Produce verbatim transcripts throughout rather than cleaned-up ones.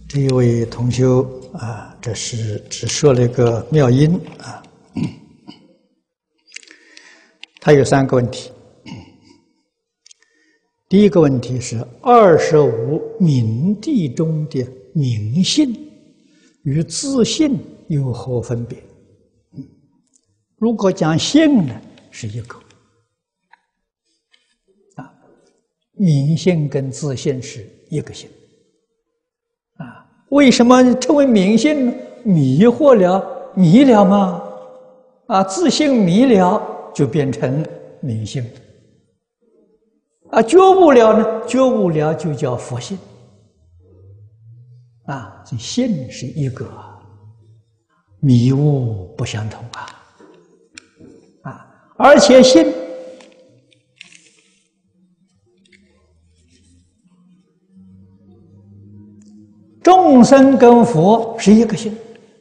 这一位同修啊，这是只说了一个妙音啊。他有三个问题。第一个问题是二十五名地中的名姓与自姓有何分别？如果讲姓呢，是一个啊，名姓跟自姓是一个姓啊。为什么称为名姓呢？迷惑了迷了吗？啊，自姓迷了就变成名姓啊，觉悟了呢，觉悟了就叫佛性啊，这性是一个，迷悟不相同啊啊，而且性众生跟佛是一个性。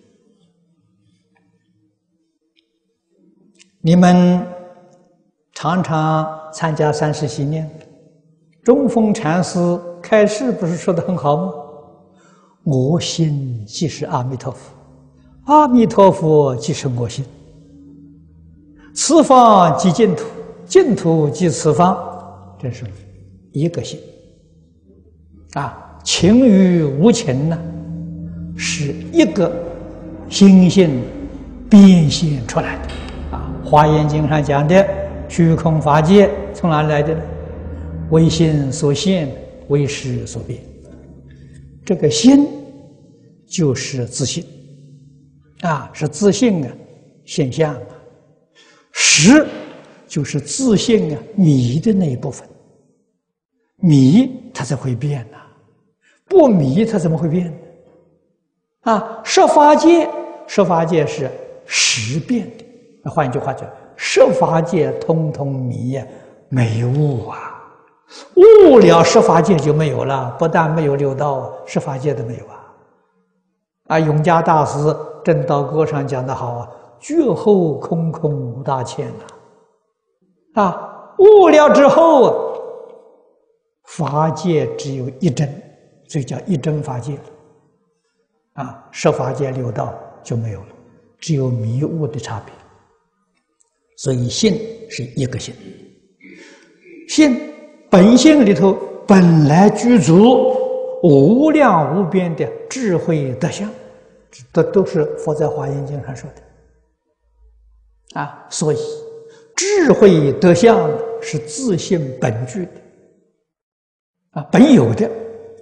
你们常常参加三世习念，中峰禅师开示不是说得很好吗？我心即是阿弥陀佛，阿弥陀佛即是我心，此方即净土，净土即此方，这是一个心啊。情与无情呢，是一个心性变现出来的啊。《华严经》上讲的虚空法界从哪来的呢？为心所现，为识所变。这个心就是自性啊，是自性啊现象啊。识就是自性啊迷的那一部分，迷它才会变呐、啊，不迷它怎么会变呢？啊，十法界，十法界是识变的。换一句话讲，十法界通通迷呀、啊，没悟啊。悟了十法界就没有了，不但没有六道，十法界都没有啊。啊，永嘉大师《正道歌》上讲得好啊，觉后空空无大千呐。啊，悟了之后啊，法界只有一真，所以叫一真法界。啊，十法界六道就没有了，只有迷悟的差别。所以性是一个性，性本性里头本来具足无量无边的智慧德相，这都是佛在《华严经》上说的啊。所以智慧德相是自性本具的啊，本有的。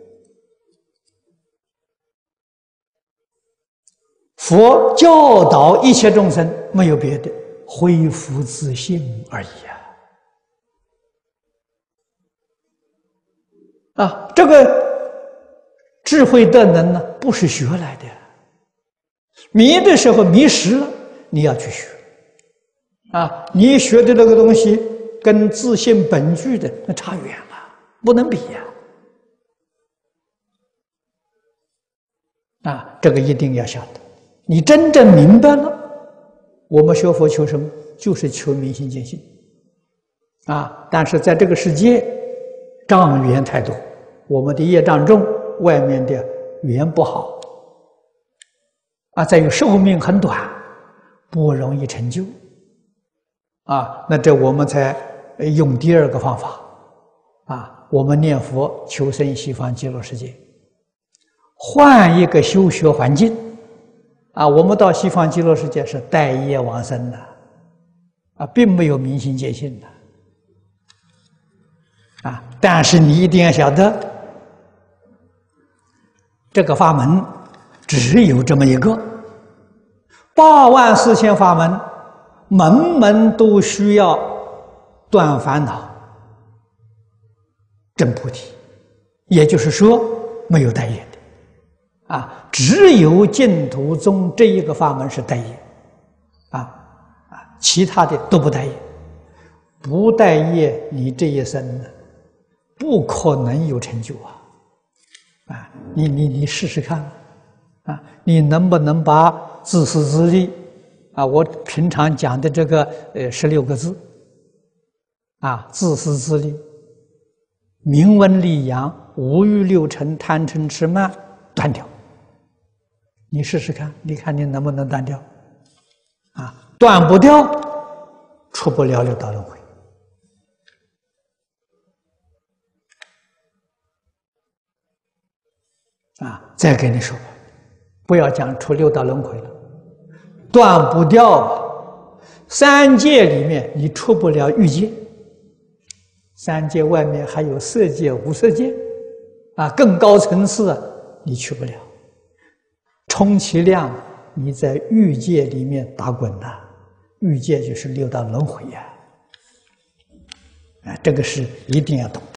佛教导一切众生没有别的，恢复自性而已啊！啊，这个智慧德能呢，不是学来的。迷的时候迷失了，你要去学啊！你学的那个东西跟自性本具的那差远了，不能比呀！啊，这个一定要晓得。你真正明白了，我们学佛求什么？就是求明心见性啊！但是在这个世界，障缘太多，我们的业障重，外面的缘不好啊，再有寿命很短，不容易成就啊。那这我们才用第二个方法啊，我们念佛求生西方极乐世界，换一个修学环境。啊，我们到西方极乐世界是带业往生的，啊，并没有明心见性的，啊，但是你一定要晓得，这个法门只有这么一个，八万四千法门，门门都需要断烦恼、证菩提，也就是说，没有带业的。啊，只有净土宗这一个法门是带业，啊啊，其他的都不带业。不带业，你这一生呢，不可能有成就啊！啊，你你你试试看，啊，你能不能把自私自利啊？我平常讲的这个呃十六个字，啊，自私自利、名闻利养、五欲六尘、贪嗔痴慢断掉。 你试试看，你看你能不能断掉？啊，断不掉，出不了六道轮回。啊，再跟你说，不要讲出六道轮回了，断不掉，三界里面你出不了欲界，三界外面还有色界、无色界，啊，更高层次你去不了，充其量你在欲界里面打滚呐，欲界就是六道轮回呀，啊，这个是一定要懂的。